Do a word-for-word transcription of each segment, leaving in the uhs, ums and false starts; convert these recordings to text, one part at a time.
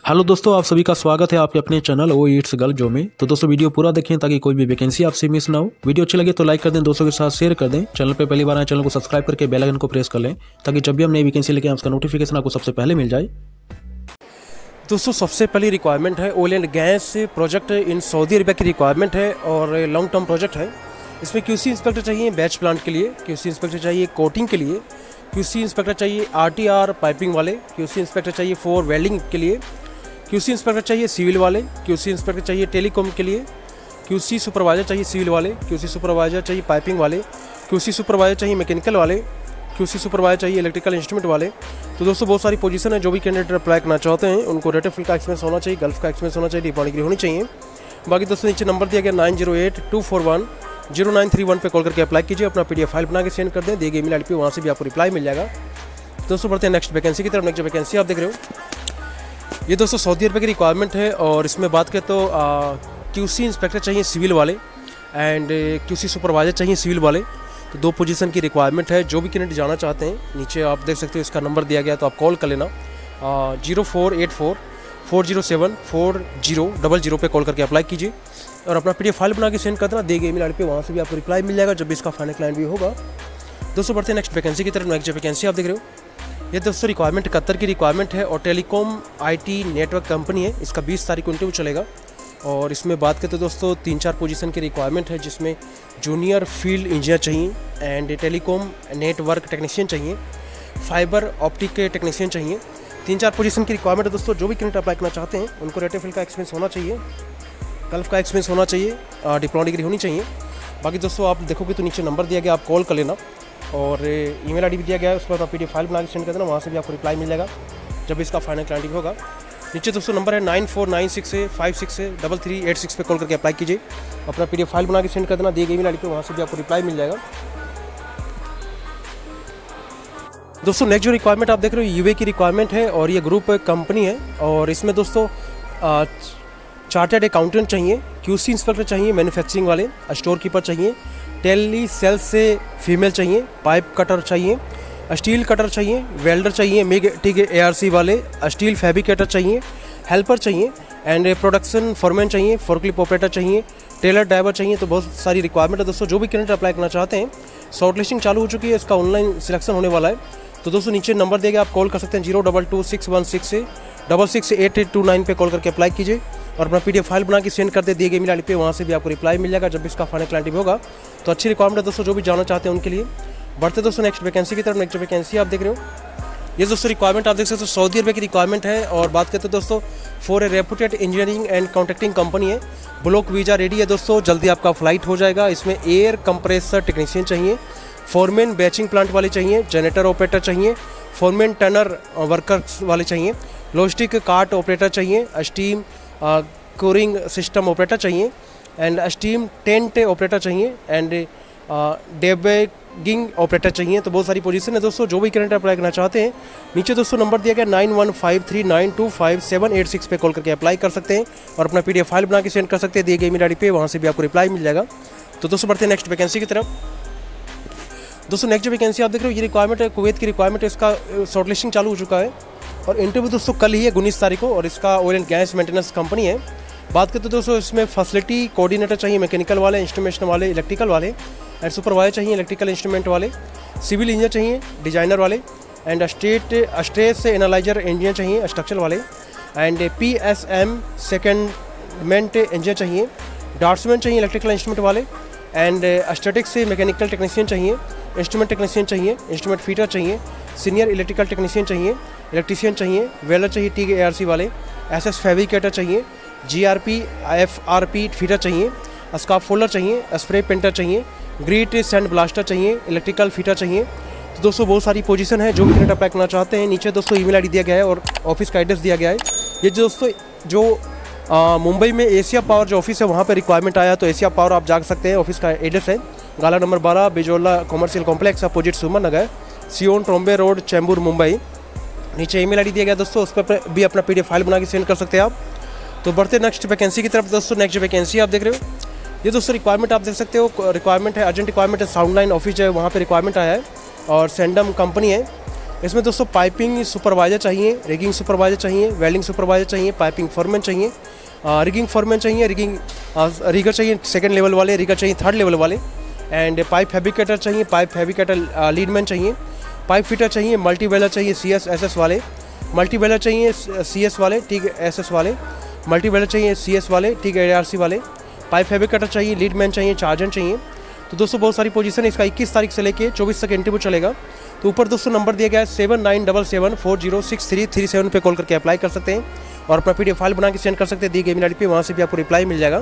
Hello दोस्तों, आप सभी का स्वागत है आपके अपने चैनल ओ इट्स गर्ल जो में। तो दोस्तों वीडियो पूरा देखें ताकि कोई भी वैकेंसी आपसे मिस ना हो। वीडियो अच्छी लगे तो लाइक कर दें, दोस्तों के साथ शेयर कर दें। चैनल पे पहली बार आए चैनल को सब्सक्राइब करके बेल आइकन को प्रेस कर लें ताकि जब भी हम नई वैकेंसी लेके उसका नोटिफिकेशन आपको सबसे पहले मिल जाए। दोस्तों सबसे पहली रिक्वायरमेंट है oil and gas project in Saudi Arabia की रिक्वायरमेंट है और लॉन्ग टर्म प्रोजेक्ट है। इसमें क्यूसी इंस्पेक्टर चाहिए बैच प्लांट के लिए, क्यूसी इंस्पेक्टर चाहिए कोटिंग के लिए, क्यूसी इंस्पेक्टर चाहिए आरटीआर पाइपिंग वाले, क्यूसी इंस्पेक्टर चाहिए फॉर वेल्डिंग के लिए, क्यूसी इंस्पेक्टर चाहिए सिविल वाले, क्यूसी इंस्पेक्टर चाहिए टेलीकॉम के लिए, क्यूसी सुपरवाइजर चाहिए सिविल वाले, क्यूसी सुपरवाइजर चाहिए पाइपिंग वाले, क्यूसी सुपरवाइजर चाहिए मैकेनिकल वाले, क्यूसी सुपरवाइजर चाहिए इलेक्ट्रिकल इंस्ट्रूमेंट वाले। तो दोस्तों बहुत सारी पोजीशन है। जो भी कैंडिडेट अप्लाई करना चाहते हैं उनको रेटेफिल का एक्सपीरियंस होना चाहिए, गल्फ का एक्सपीरियंस होना चाहिए, डिप्लोमा डिग्री होनी चाहिए। बाकी दोस्तों नीचे नंबर दिया गया nine zero eight two four one zero nine three one पे कॉल करके अप्लाई कीजिए। अपना पीडीएफ फाइल बना के सेंड कर दें, दिए गए ईमेल आईडी पे, वहाँ से भी आपको रिप्लाई मिल जाएगा। दोस्तों बढ़ते हैं नेक्स्ट वैकेंसी की तरफ। नेक्स्ट वैकेंसी आप देख रहे हो, ये दोस्तों सऊदी अरब की रिक्वायरमेंट है और इसमें बात करें तो क्यूसी इंस्पेक्टर चाहिए सिविल वाले एंड क्यूसी सुपरवाइजर चाहिए सिविल वाले। तो दो पोजीशन की रिक्वायरमेंट है। जो भी कैंडिडेट जाना चाहते हैं नीचे आप देख सकते हो इसका नंबर दिया गया, तो आप कॉल कर लेना zero four eight four four zero seven four zero double zero पे कॉल करके अप्लाई कीजिए और अपना पीडीएफ फाइल बना के सेंड कर देना, दिए गए ईमेल आईडी पे, वहाँ से भी आपको रिप्लाई मिल जाएगा जब भी इसका फाइनल क्लाइंट भी होगा। दोस्तों बढ़ते हैं नेक्स्ट वैकेंसी की तरफ। नेक्स्ट वैकेंसी आप देख रहे हो, ये दोस्तों रिक्वायरमेंट कतर की रिक्वायरमेंट है और टेलीकॉम आईटी नेटवर्क कंपनी है। इसका बीस तारीख को इंटरव्यू चलेगा और इसमें बात करते तो दोस्तों तीन चार पोजीशन की रिक्वायरमेंट है, जिसमें जूनियर फील्ड इंजीनियर चाहिए एंड टेलीकॉम नेटवर्क टेक्नीशियन चाहिए, फाइबर ऑप्टिक के टेक्नीशियन चाहिए। तीन चार पोजीशन की रिक्वायरमेंट है दोस्तों। जो भी कैंडिडेट अप्लाई करना चाहते हैं उनको रेटेफिल का एक्सपीरियंस होना चाहिए, गल्फ का एक्सपीरियंस होना चाहिए, डिप्लोमा डिग्री होनी चाहिए। बाकी दोस्तों आप देखोगे तो नीचे नंबर दिया गया, आप कॉल कर लेना और ईमेल आईडी भी दिया गया है, उस पर आप पीडीएफ फाइल बना के सेंड कर देना, वहाँ से भी आपको रिप्लाई मिल जाएगा जब इसका फाइनल क्लाइंट होगा। नीचे दोस्तों नंबर है nine four nine six five six double three eight six पे कॉल करके अप्लाई कीजिए, अपना पीडीएफ फाइल बना के सेंड कर देना, दिए गए ईमेल आईडी पे, वहाँ से भी आपको रिप्लाई मिल जाएगा। दोस्तों नेक्स्ट जो रिक्वायरमेंट आप देख रहे हो यूए की रिक्वायरमेंट है और ये ग्रुप कंपनी है और इसमें दोस्तों चार्टर्ड अकाउंटेंट चाहिए, क्यूसी इंस्पेक्टर चाहिए मैन्युफैक्चरिंग वाले, स्टोर कीपर चाहिए, टेली सेल्स से फीमेल चाहिए, पाइप कटर चाहिए, स्टील कटर चाहिए, वेल्डर चाहिए, मिग टिग एआरसी वाले, स्टील फैब्रिकेटर चाहिए, हेल्पर चाहिए एंड प्रोडक्शन फॉरमैन चाहिए, फोर्कलिफ्ट ऑपरेटर चाहिए, टेलर ड्राइवर चाहिए। तो बहुत सारी रिक्वायरमेंट है दोस्तों। जो भी कैंडिडेट अप्लाई करना चाहते हैं, शॉर्ट लिस्टिंग चालू हो चुकी है, इसका ऑनलाइन सिलेक्शन होने वाला है। तो दोस्तों नीचे नंबर देगा, आप कॉल कर सकते हैं zero double two six one six double six eight eight two nine पे कॉल करके अप्लाई कीजिए और अपना पीडीएफ फाइल बना के सेंड कर दे, दिए गए ईमेल आईडी पे, वहाँ से भी आपको रिप्लाई मिल जाएगा जब इसका फाइनल क्लाइंट भी होगा। तो अच्छी रिक्वायरमेंट है दोस्तों, जो भी जाना चाहते हैं उनके लिए। बढ़ते दोस्तों नेक्स्ट वैकेंसी की तरफ। नेक्स्ट वैकेंसी आप देख रहे हो, ये दोस्तों रिक्वायरमेंट आप देख सकते हो सऊदी अरब की रिक्वायरमेंट है और बात करते हैं दोस्तों for a reputed engineering and contracting company है। ब्लॉक वीज़ा रेडी है दोस्तों, जल्दी आपका फ्लाइट हो जाएगा। इसमें एयर कंप्रेसर टेक्नीशियन चाहिए, फॉरमैन बैचिंग प्लांट वाले चाहिए, जनरेटर ऑपरेटर चाहिए, फॉरमैन टनर वर्कर्स वाले चाहिए, लॉजिस्टिक कार्ट ऑपरेटर चाहिए, स्टीम कोरिंग सिस्टम ऑपरेटर चाहिए एंड स्टीम टेंट ऑपरेटर चाहिए एंड डेबगिंग ऑपरेटर चाहिए। तो बहुत सारी पोजीशन है दोस्तों। जो भी कैंडिडेट अप्लाई करना चाहते हैं नीचे दोस्तों नंबर दिया गया nine one five three nine two five seven eight six पे कॉल करके अप्लाई कर सकते हैं और अपना पीडीएफ फाइल बना के सेंड कर सकते हैं, दिए गए ईमेल आईडी पे, वहाँ से भी आपको रिप्लाई मिल जाएगा। तो दोस्तों बढ़ते हैं नेक्स्ट वैकेंसी की तरफ। दोस्तों नेक्स्ट वैकेंसी आप देख रहे हो, ये रिक्वायरमेंट है कुवैत की रिक्वायरमेंट है। इसका शॉर्ट लिस्टिंग चालू हो चुका है और इंटरव्यू दोस्तों कल ही है उन्नीस तारीख को और इसका oil and gas maintenance company है। बात करते दोस्तों इसमें फैसिलिटी कोऑर्डिनेटर चाहिए, मैकेनिकल वाले, इंस्ट्रूमेंटेशन वाले, इलेक्ट्रिकल वाले एंड सुपरवाइजर चाहिए, इलेक्ट्रिकल इंस्ट्रूमेंट वाले, सिविल इंजीनियर चाहिए, डिजाइनर वाले and state stress analyser engineer चाहिए, स्ट्रक्चर वाले and P S M secondment engineer चाहिए, ड्राफ्ट्समैन चाहिए इलेक्ट्रिकल इंस्ट्रूमेंट वाले एंड स्टैटिक्स से मैकेनिकल टेक्नीशियन चाहिए, इंस्ट्रूमेंट टेक्नीशियन चाहिए, इंस्ट्रूमेंट फीटर चाहिए, सीनियर इलेक्ट्रिकल टेक्नीशियन चाहिए, इलेक्ट्रीशियन चाहिए, वेल्डर चाहिए टीग एआरसी वाले, एसएस फैब्रिकेटर चाहिए, जीआरपी एफआरपी फीटर चाहिए, स्काफ फोल्डर चाहिए, स्प्रे पेंटर चाहिए, ग्रीट सैंड ब्लास्टर चाहिए, इलेक्ट्रिकल फीटर चाहिए। तो दोस्तों बहुत सारी पोजीशन है। जो भी कैंडिडेट अप्लाई करना चाहते हैं नीचे दोस्तों ईमेल आईडी दिया गया है और ऑफिस का एड्रेस दिया गया है। ये दोस्तों जो मुंबई में एशिया पावर जो ऑफिस है वहाँ पर रिक्वायरमेंट आया, तो एशिया पावर आप जा सकते हैं। ऑफिस का एड्रेस है गाला नंबर बारह Bijola commercial complex opposite Suman Nagar, Sion Trombay road, Chembur, Mumbai. नीचे ईमेल आईडी दिया गया दोस्तों, उस पर भी अपना पीडीएफ फाइल बना के सेंड कर सकते हैं आप। तो बढ़ते नेक्स्ट वैकेंसी की तरफ। दोस्तों नेक्स्ट वैकेंसी आप देख रहे हो, ये दोस्तों रिक्वायरमेंट आप देख सकते हो, रिक्वायरमेंट है अर्जेंट रिक्वायरमेंट है, साउंड लाइन ऑफिस है वहाँ पे रिक्वायरमेंट आया है और सैंडम कंपनी है। इसमें दोस्तों पाइपिंग सुपरवाइजर चाहिए, रिगिंग सुपरवाइजर चाहिए, वेल्डिंग सुपरवाइजर चाहिए, पाइपिंग फॉरमैन चाहिए, रिगिंग फॉरमैन चाहिए, रिगिंग रिगर चाहिए सेकंड लेवल वाले, रिगर चाहिए थर्ड लेवल वाले, एंड पाइप फैब्रिकेटर चाहिए, पाइप फैब्रिकेटर लीडमैन चाहिए, पाइप फिटर चाहिए, मल्टी वेलर चाहिए सी एस एस एस वाले, मल्टी वेलर चाहिए सी एस वाले, ठीक है एस एस वाले, मल्टी वेलर चाहिए सी एस वाले, ठीक है ए आर सी वाले, पाइप फैब्रिकेटर चाहिए, लीडमैन चाहिए, चार्जर चाहिए। तो दोस्तों बहुत सारी पोजीशन है। इसका इक्कीस तारीख से लेके चौबीस तक इंटरव्यू चलेगा। तो ऊपर दोस्तों नंबर दिया गया है seven nine double seven four zero six three three seven पे कॉल करके अप्लाई कर सकते हैं और अपना पीडीएफ फाइल बना के सेंड कर सकते हैं दी गई ईमेल आईडी पे, वहाँ से भी आपको रिप्लाई मिल जाएगा।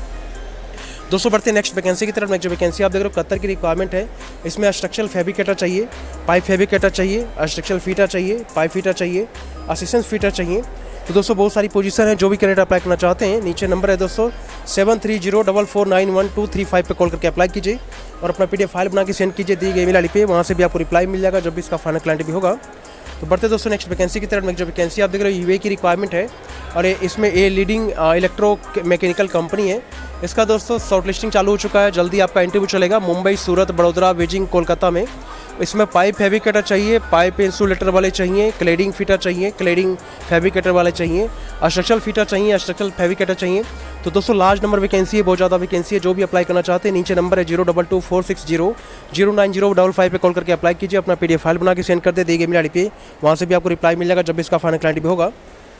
दोस्तों बढ़ते हैं नेक्स्ट वैकेंसी की तरफ। नेक्स्ट जो वैकेंसी आप देख रहे हो कतर की रिक्वायरमेंट है। इसमें स्ट्रक्चरल फैब्रिकेटर चाहिए, पाइप फैब्रिकेटर चाहिए, स्ट्रक्चरल फीटर चाहिए, पाइप फीटर चाहिए, असिस्टेंट फीटर चाहिए। तो दोस्तों बहुत सारी पोजीशन है। जो भी कैंडिडेट अप्लाई करना चाहते हैं नीचे नंबर है दोस्तों seven three zero double four nine one two three five पे कॉल करके अप्लाई कीजिए और अपना पीडीएफ फाइल बना के सेंड कीजिए दी गई ईमेल आईडी पे, वहाँ से भी आपको रिप्लाई मिल जाएगा जब भी इसका फाइनल क्लाइंट भी होगा। तो बढ़ते दोस्तों नेक्स्ट वैकेंसी की तरफ। नेक्स्ट जो वैकेंसी आप देख रहे हो यूए की रिक्वायरमेंट है और ये इसमें a leading electro mechanical company है। इसका दोस्तों शॉर्ट लिस्टिंग चालू हो चुका है, जल्दी आपका इंटरव्यू चलेगा मुंबई, सूरत, बड़ौदा, बीजिंग, कोलकाता में। इसमें पाइप फैब्रिकेटर चाहिए, पाइप इंसुलेटर वाले चाहिए, क्लेडिंग फिटर चाहिए, क्लेडिंग फैब्रिकेटर वाले चाहिए, स्ट्रक्चरल फिटर चाहिए, स्ट्रक्चरल फैब्रिकेटर चाहिए। तो दोस्तों लार्ज नंबर वैकेंसी है, बहुत ज़्यादा वैकेंसी है। जो भी अप्लाई करना चाहते हैं नीचे नंबर है zero double two four six zero zero nine zero double five पे कॉल करके अप्लाई कीजिए, अपना पीडीएफ फाइल बना के सेंड कर दे दी गई ईमेल आईडी पे, वहाँ से भी आपको रिप्लाई मिल जाएगा जब भी इसका फाइनल क्लाइंट भी होगा।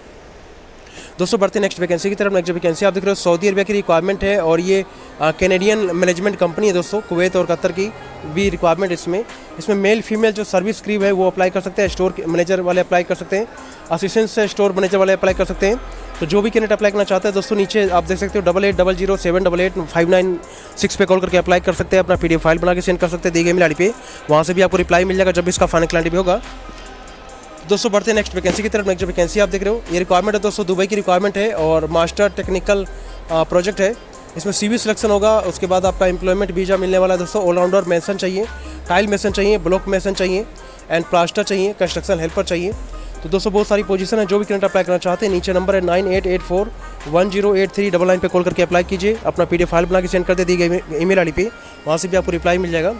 दोस्तों बढ़ते नेक्स्ट वैकेंसी की तरफ। नेक्स्ट वैकेंसी आप देख रहे हो सऊदी अरबिया की रिक्वायरमेंट है और ये कैनेडियन मैनेजमेंट कंपनी है दोस्तों, कुवैत और कतर की भी रिक्वायरमेंट इसमें इसमें मेल फीमेल जो सर्विस क्रीव है वो अप्लाई कर सकते हैं, स्टोर मैनेजर वाले अप्लाई कर सकते हैं, असिस्टेंट से स्टोर मैनेजर वाले अप्लाई कर सकते हैं। तो जो भी कैंडिडेट अप्लाई करना चाहते हैं दोस्तों नीचे आप देख सकते हो double eight double zero seven double eight five nine six पे कॉल करके अप्लाई कर सकते हैं, अपना पीडीएफ फाइल बना के सेंड कर सकते हैं दी गई ईमेल आईडी पे, वहाँ से भी आपको रिप्लाई मिल जाएगा जब भी इसका फाइनल क्लाइंट भी होगा। दोस्तों बढ़ते हैं नेक्स्ट वैकेंसी की तरफ। नेक्स्ट वैकेंसी आप देख रहे हो ये रिक्वायरमेंट है दोस्तों दुबई की रिक्वायरमेंट है और मास्टर टेक्निकल प्रोजेक्ट है। इसमें सीवी सिलेक्शन होगा, उसके बाद आपका एम्प्लॉयमेंट वीज़ा मिलने वाला है दोस्तों। ऑलराउंडर मेसन चाहिए, टाइल मेसन चाहिए, ब्लॉक मेसन चाहिए एंड प्लास्टर चाहिए, कंस्ट्रक्शन हेल्पर चाहिए। तो दोस्तों बहुत सारी पोजीशन है। जो भी कैंडिडेट अप्लाई करना चाहते हैं नीचे नंबर है nine eight eight four one zero eight three double nine पे कॉल करके अप्लाई कीजिए, अपना पीडीएफ फाइल बना के सेंड कर दे दी गई ईमेल आईडी पे, वहाँ से भी आपको रिप्लाई मिल जाएगा।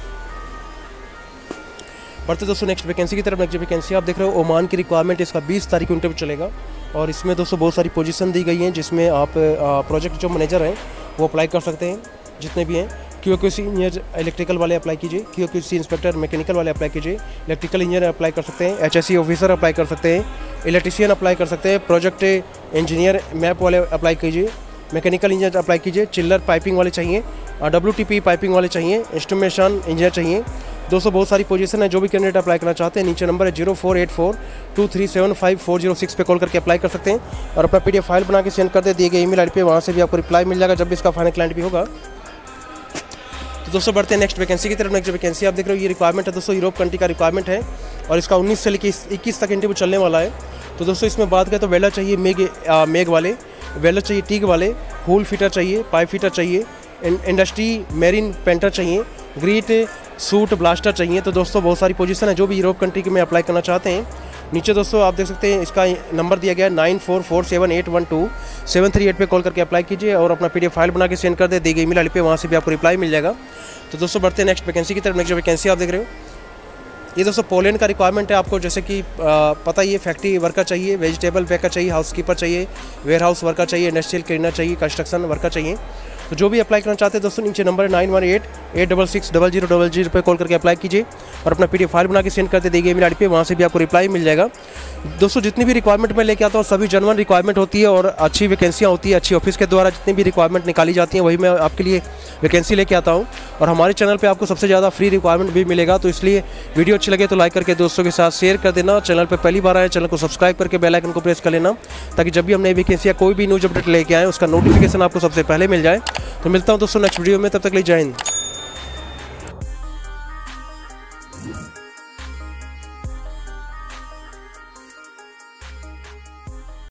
बढ़ते दोस्तों नेक्स्ट वैकेंसी की तरफ। नेक्स्ट वैकेंसी आप देख रहे हो ओमान की रिक्वायरमेंट, इसका बीस तारीख को इंटरव्यू चलेगा और इसमें दोस्तों बहुत सारी पोजीशन दी गई हैं जिसमें आप प्रोजेक्ट जो मैनेजर हैं वो अप्लाई कर सकते हैं जितने भी हैं। क्यूओक्यूसी इंजीनियर इलेक्ट्रिकल वाले अप्लाई कीजिए, क्यूओक्यूसी इंस्पेक्टर मैकेनिकल वाले अप्लाई कीजिए, इलेक्ट्रिकल इंजीनियर अप्लाई कर सकते हैं, एचएससी ऑफिसर अप्लाई कर सकते हैं, इलेक्ट्रीशियन अप्लाई कर सकते हैं, प्रोजेक्ट इंजीनियर मैप वाले अप्लाई कीजिए, मैकेनिकल इंजीनियर अप्लाई कीजिए, चिल्लर पाइपिंग वाले चाहिए, डब्ल्यूटीपी पाइपिंग वाले चाहिए, इंस्ट्रूमेंटेशन इंजीनियर चाहिए। दोस्तों बहुत सारी पोजीशन है। जो भी कैंडिडेट अप्लाई करना चाहते हैं नीचे नंबर है zero four eight four two three seven five four zero six पे कॉल करके अप्लाई कर सकते हैं और अपना पीडीएफ फाइल बना के सेंड कर दे दिए गए ईमेल आईडी पे, वहाँ से भी आपको रिप्लाई मिल जाएगा जब भी इसका फाइनल क्लाइंट भी होगा। तो दोस्तों बढ़ते हैं नेक्स्ट वैकेंसी की तरफ। नेक्स्ट वैकेंसी आप देख रहे हो ये रिक्वायरमेंट है दोस्तों यूरोप कंट्री का रिक्वायरमेंट है और इसका उन्नीस से लेकर इक्कीस तक इंटरव्यू चलने वाला है। तो दोस्तों इसमें बात करें तो वेल्डर चाहिए मेग मेग वाले, वेल्डर चाहिए टीग वाले, होल फिटर चाहिए, पाइप फिटर चाहिए, इंडस्ट्री मेरीन पेंटर चाहिए, ग्रीट सूट ब्लास्टर चाहिए। तो दोस्तों बहुत सारी पोजीशन है। जो भी यूरोप कंट्री के में अप्लाई करना चाहते हैं नीचे दोस्तों आप देख सकते हैं इसका नंबर दिया गया है nine four four seven eight one two seven three eight पे कॉल करके अप्लाई कीजिए और अपना पीडीएफ फाइल बना के सेंड कर दे दी गई ईमेल आईडी पे, वहाँ से भी आपको रिप्लाई मिल जाएगा। तो दोस्तों बढ़ते हैं नेक्स्ट वैकेंसी की तरफ। नेक्स्ट वैकेंसी आप देख रहे हो ये दोस्तों पोलैंड का रिक्वायरमेंट है। आपको जैसे कि पता ही है फैक्ट्री वर्कर चाहिए, वेजिटेबल पैकर चाहिए, हाउसकीपर चाहिए, वेयर हाउस वर्कर चाहिए, इंडस्ट्रियल क्लीनर चाहिए, कंस्ट्रक्शन वर्कर चाहिए। तो जो भी अप्लाई करना चाहते हैं दोस्तों नीचे नंबर है nine one eight eight double six double zero double zero पे कॉल करके अप्लाई कीजिए और अपना पीडीएफ फाइल बना के सेंड करते देंगे ईमेल आईडी पे, वहाँ से भी आपको रिप्लाई मिल जाएगा। दोस्तों जितनी भी रिक्वायरमेंट मैं लेके आता हूँ सभी जनवन रिक्वायरमेंट होती है और अच्छी वैकेंसियाँ होती है, अच्छी ऑफिस के द्वारा जितनी भी रिक्वायरमेंट निकाली जाती हैं वही मैं आपके लिए वैकेंसी लेके आता हूँ और हमारे चैनल पे आपको सबसे ज़्यादा फ्री रिक्वायरमेंट भी मिलेगा। तो इसलिए वीडियो अच्छी लगे तो लाइक करके दोस्तों के साथ शेयर कर देना। चैनल पर पहली बार आए चैनल को सब्सक्राइब करके बेल आइकन को प्रेस कर लेना ताकि जब भी हम नई वैकेंसी या कोई भी न्यूज अपडेट लेके आए उसका नोटिफिकेशन आपको सबसे पहले मिल जाए। तो मिलता हूँ दोस्तों नेक्स्ट वीडियो में, तब तक के लिए जय हिंद।